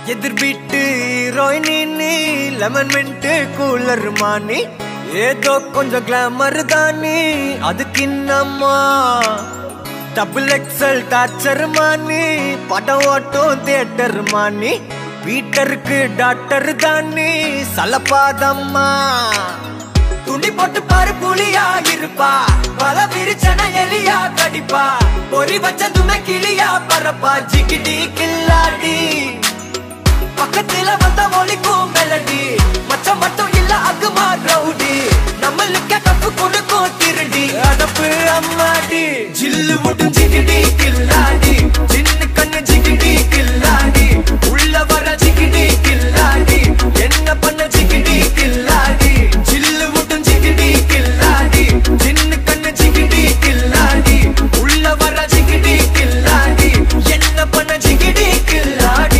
எதிர் வீட்டு ஹீரோயினி நீ லெமன் மின்ட் கூலர் மானி ஏதோ கொஞ்சம் கிளாமர் தானி அதுக்கு இன்னம்மா டபுள் எக்ஸல் டார்ச்சர் மானி படம் ஓட்டும் தியேட்டர் மானி வீட்டருக்கு டாக்டர் தானி சலப்பாதம்மா துணி போட்டு பாரு புலியா இருப்பா பல விரிச்சன எலியா கடிப்பா பொறி வச்சதுமே கிளியா பரப்பா ஜிகிடி கில்லாடி பக்கத்துல வந்த மொழிக்கும் மெலடி மச்சம் மட்டும் இல்ல அகுமா ரவுடி நம்மளுக்கு கப்பு கொடுக்கும் திருடி அதப்பு அம்மாடி ஜில்லு மட்டும் ஜிகிடி கில்லாடி சின்ன கண்ணு ஜிகிடி கில்லாடி உள்ள வர ஜிகிடி கில்லாடி என்ன பண்ண ஜிகிடி கில்லாடி ஜில்லு மட்டும் ஜிகிடி கில்லாடி சின்ன கண்ணு ஜிகிடி கில்லாடி உள்ள வர ஜிகிடி கில்லாடி என்ன பண்ண ஜிகிடி கில்லாடி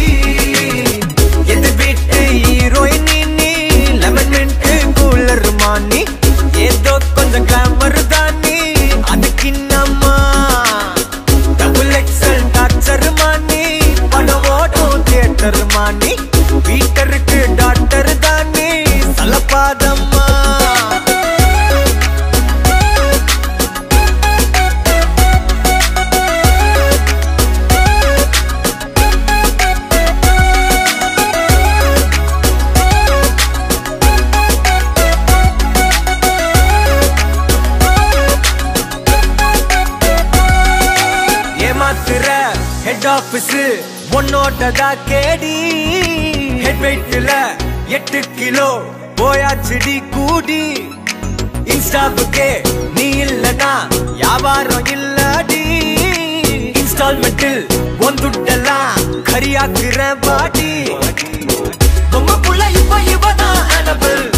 ஏதோ கொஞ்சம் கிளாமர் தானி அதுக்கு இன்னம்மா டபுள் எக்ஸல் டார்ச்சர் மானி படம் ஓட்டும் தியேட்டர் மானி வீட்டருக்கு டாக்டர் தானி சலப்பாதம்மா ஹெட் ஆபீஸ் ஒன்னோட்டதா கேடி ஹெட் வெயிட்ல 8 கிலோ போயாச்சுடி கூடி இன்ஸ்டாவுக்கே நீ இல்லனா வியாபாரம் இல்லடி இன்ஸ்டால்மெண்டில் ஒந்துட்டெல்லாம் கரியாக்குற பாடி பொம்மை புள்ள இப்ப இவதான் அனபிள்